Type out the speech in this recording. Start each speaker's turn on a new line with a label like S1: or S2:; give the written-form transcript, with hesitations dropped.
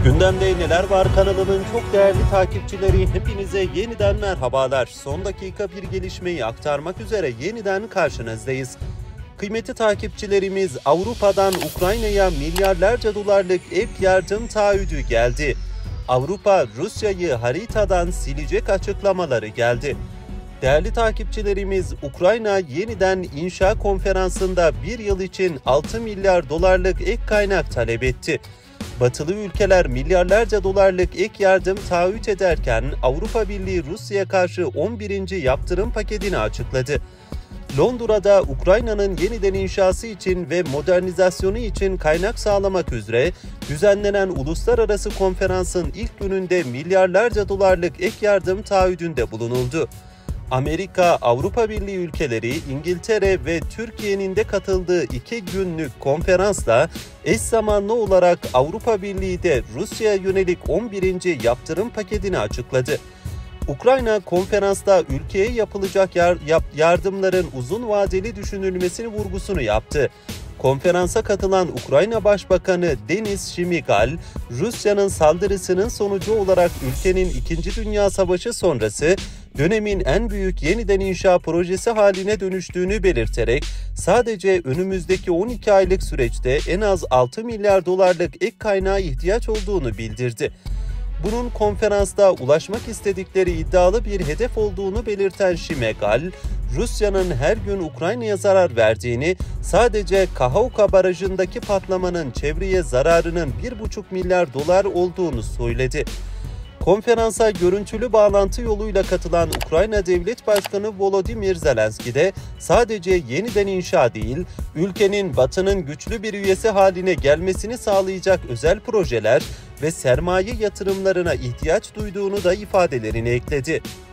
S1: Gündemde Neler Var kanalının çok değerli takipçileri, hepinize yeniden merhabalar. Son dakika bir gelişmeyi aktarmak üzere yeniden karşınızdayız. Kıymetli takipçilerimiz, Avrupa'dan Ukrayna'ya milyarlarca dolarlık ek yardım taahhüdü geldi. Avrupa Rusya'yı haritadan silecek açıklamaları geldi. Değerli takipçilerimiz, Ukrayna yeniden inşa konferansında bir yıl için 6 milyar dolarlık ek kaynak talep etti. Batılı ülkeler milyarlarca dolarlık ek yardım taahhüt ederken Avrupa Birliği Rusya'ya karşı 11. yaptırım paketini açıkladı. Londra'da Ukrayna'nın yeniden inşası için ve modernizasyonu için kaynak sağlamak üzere düzenlenen uluslararası konferansın ilk gününde milyarlarca dolarlık ek yardım taahhüdünde bulunuldu. Amerika, Avrupa Birliği ülkeleri, İngiltere ve Türkiye'nin de katıldığı 2 günlük konferansla eş zamanlı olarak Avrupa Birliği de Rusya'ya yönelik 11. yaptırım paketini açıkladı. Ukrayna konferansta ülkeye yapılacak yardımların uzun vadeli düşünülmesini vurgusunu yaptı. Konferansa katılan Ukrayna Başbakanı Denis Şmyhal, Rusya'nın saldırısının sonucu olarak ülkenin 2. Dünya Savaşı sonrası dönemin en büyük yeniden inşa projesi haline dönüştüğünü belirterek sadece önümüzdeki 12 aylık süreçte en az 6 milyar dolarlık ek kaynağa ihtiyaç olduğunu bildirdi. Bunun konferansta ulaşmak istedikleri iddialı bir hedef olduğunu belirten Şmyhal, Rusya'nın her gün Ukrayna'ya zarar verdiğini, sadece Kahovka Barajı'ndaki patlamanın çevreye zararının 1,5 milyar dolar olduğunu söyledi. Konferansa görüntülü bağlantı yoluyla katılan Ukrayna Devlet Başkanı Volodymyr Zelenski de sadece yeniden inşa değil, ülkenin Batı'nın güçlü bir üyesi haline gelmesini sağlayacak özel projeler ve sermaye yatırımlarına ihtiyaç duyduğunu da ifadelerini ekledi.